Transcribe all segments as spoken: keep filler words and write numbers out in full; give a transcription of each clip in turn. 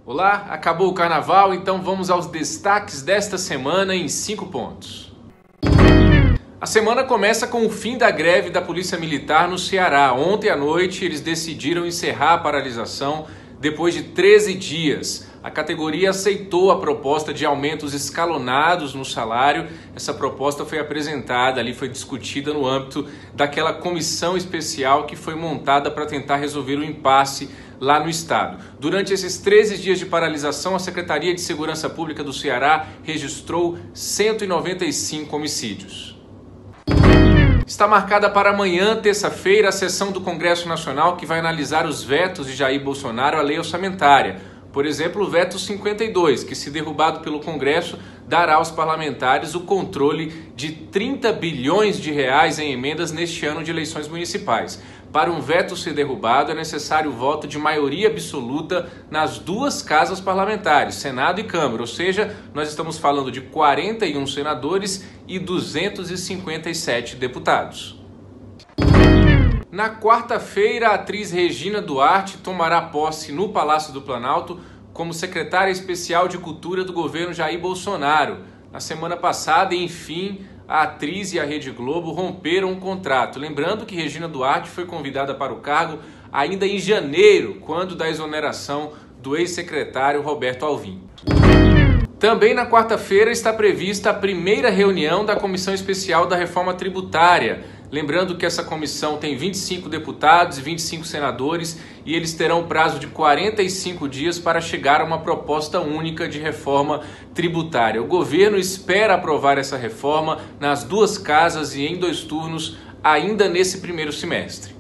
Olá, acabou o carnaval, então vamos aos destaques desta semana em cinco pontos. A semana começa com o fim da greve da Polícia Militar no Ceará. Ontem à noite eles decidiram encerrar a paralisação depois de treze dias. A categoria aceitou a proposta de aumentos escalonados no salário. Essa proposta foi apresentada ali, foi discutida no âmbito daquela comissão especial que foi montada para tentar resolver o impasse lá no estado. Durante esses treze dias de paralisação, a Secretaria de Segurança Pública do Ceará registrou cento e noventa e cinco homicídios. Está marcada para amanhã, terça-feira, a sessão do Congresso Nacional que vai analisar os vetos de Jair Bolsonaro à lei orçamentária. Por exemplo, o veto cinquenta e dois, que, se derrubado pelo Congresso, dará aos parlamentares o controle de trinta bilhões de reais em emendas neste ano de eleições municipais. Para um veto ser derrubado, é necessário o voto de maioria absoluta nas duas casas parlamentares, Senado e Câmara, ou seja, nós estamos falando de quarenta e um senadores e duzentos e cinquenta e sete deputados. Na quarta-feira, a atriz Regina Duarte tomará posse no Palácio do Planalto como secretária especial de Cultura do governo Jair Bolsonaro. Na semana passada, enfim, a atriz e a Rede Globo romperam um contrato. Lembrando que Regina Duarte foi convidada para o cargo ainda em janeiro, quando da exoneração do ex-secretário Roberto Alvim. Também na quarta-feira está prevista a primeira reunião da Comissão Especial da Reforma Tributária. Lembrando que essa comissão tem vinte e cinco deputados e vinte e cinco senadores e eles terão prazo de quarenta e cinco dias para chegar a uma proposta única de reforma tributária. O governo espera aprovar essa reforma nas duas casas e em dois turnos ainda nesse primeiro semestre.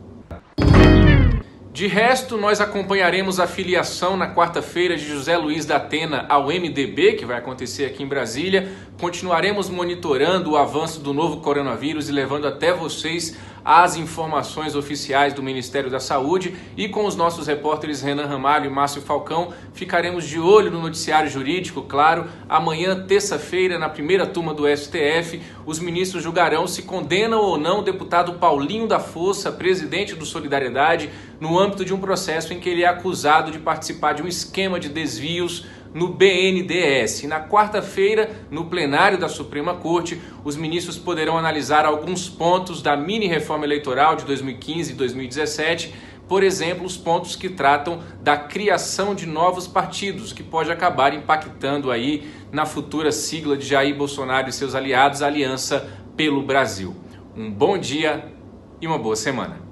De resto, nós acompanharemos a filiação na quarta-feira de José Luiz da Atena ao M D B, que vai acontecer aqui em Brasília. Continuaremos monitorando o avanço do novo coronavírus e levando até vocês as informações oficiais do Ministério da Saúde. E com os nossos repórteres Renan Ramalho e Márcio Falcão, ficaremos de olho no noticiário jurídico, claro. Amanhã, terça-feira, na primeira turma do S T F, os ministros julgarão se condenam ou não o deputado Paulinho da Força, presidente do Solidariedade, no âmbito de um processo em que ele é acusado de participar de um esquema de desvios no B N D E S. E na quarta-feira, no plenário da Suprema Corte, os ministros poderão analisar alguns pontos da mini-reforma eleitoral de dois mil e quinze e dois mil e dezessete, por exemplo, os pontos que tratam da criação de novos partidos, que pode acabar impactando aí na futura sigla de Jair Bolsonaro e seus aliados, a Aliança pelo Brasil. Um bom dia e uma boa semana.